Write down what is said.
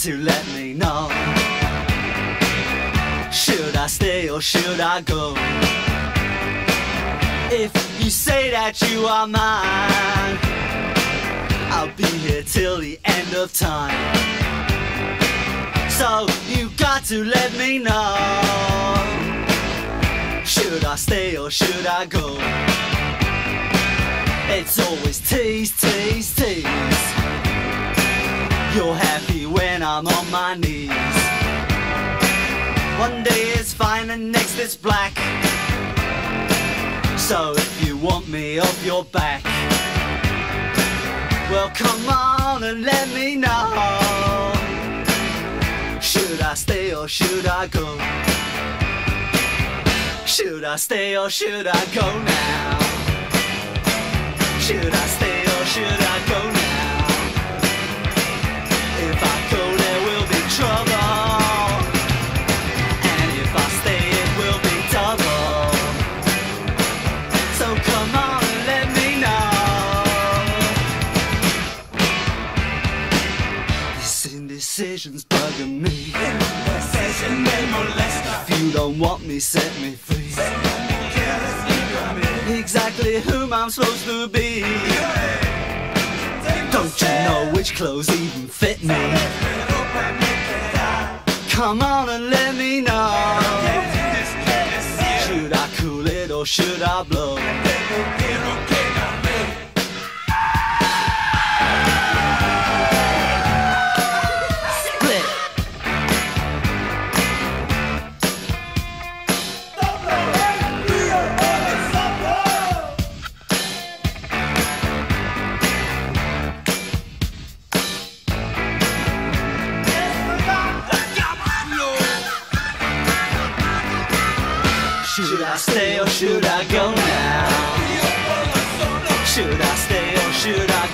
to let me know. Should I stay or should I go? If you say that you are mine, I'll be here till the end of time. So you got to let me know. Should I stay or should I go? It's always tease, tease, tease. You're happy when I'm on my knees. One day it's fine and next it's black. So if you want me off your back, well come on and let me know. Should I stay or should I go? Should I stay or should I go now? Should I stay or should I go now? If I go there will be trouble, and if I stay it will be double. So come on and let me know. This indecision's bugging me. If you don't want me, set me free. Exactly whom I'm supposed to be. Don't you know which clothes even fit me? Come on and let me know. Should I cool it or should I blow? Should I stay or should I go now? Should I stay or should I